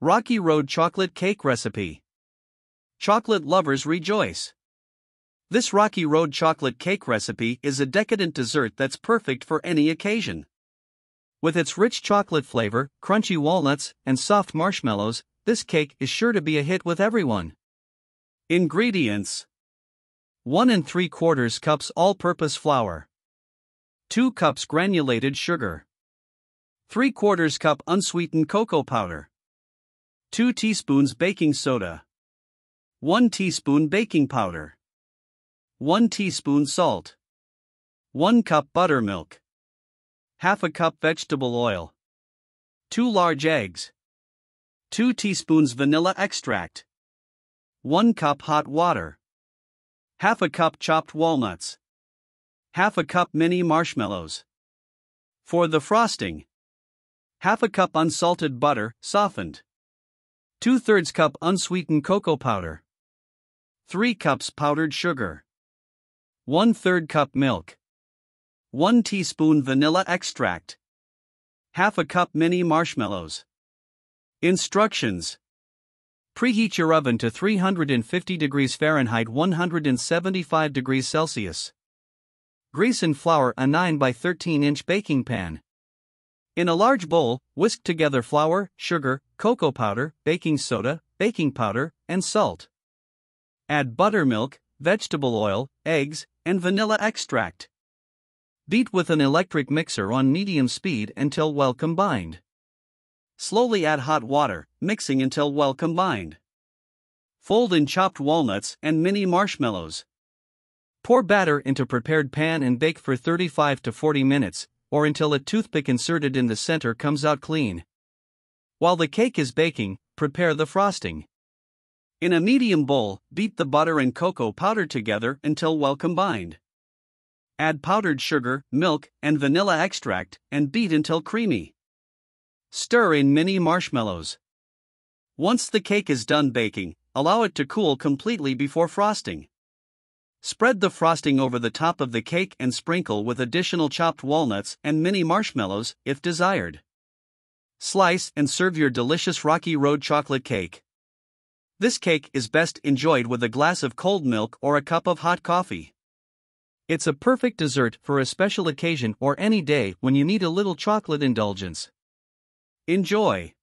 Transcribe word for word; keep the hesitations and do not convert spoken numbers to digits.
Rocky Road Chocolate Cake Recipe. Chocolate lovers rejoice! This Rocky Road chocolate cake recipe is a decadent dessert that's perfect for any occasion. With its rich chocolate flavor, crunchy walnuts, and soft marshmallows, this cake is sure to be a hit with everyone. Ingredients: one and three quarters cups all-purpose flour, two cups granulated sugar, three quarters cup unsweetened cocoa powder, two teaspoons baking soda, one teaspoon baking powder, one teaspoon salt, one cup buttermilk, half a cup vegetable oil, two large eggs, two teaspoons vanilla extract, one cup hot water, half a cup chopped walnuts, half a cup mini marshmallows. For the frosting: half a cup unsalted butter, softened, two thirds cup unsweetened cocoa powder, three cups powdered sugar, one third cup milk, one teaspoon vanilla extract, half a cup mini marshmallows. Instructions: preheat your oven to three hundred fifty degrees Fahrenheit one hundred seventy-five degrees Celsius. Grease and flour a nine by thirteen inch baking pan. In a large bowl, whisk together flour, sugar, cocoa powder, baking soda, baking powder, and salt. Add buttermilk, vegetable oil, eggs, and vanilla extract. Beat with an electric mixer on medium speed until well combined. Slowly add hot water, mixing until well combined. Fold in chopped walnuts and mini marshmallows. Pour batter into prepared pan and bake for thirty-five to forty minutes, or until a toothpick inserted in the center comes out clean. While the cake is baking, prepare the frosting. In a medium bowl, beat the butter and cocoa powder together until well combined. Add powdered sugar, milk, and vanilla extract, and beat until creamy. Stir in mini marshmallows. Once the cake is done baking, allow it to cool completely before frosting. Spread the frosting over the top of the cake and sprinkle with additional chopped walnuts and mini marshmallows if desired. Slice and serve your delicious Rocky Road chocolate cake. This cake is best enjoyed with a glass of cold milk or a cup of hot coffee. It's a perfect dessert for a special occasion or any day when you need a little chocolate indulgence. Enjoy!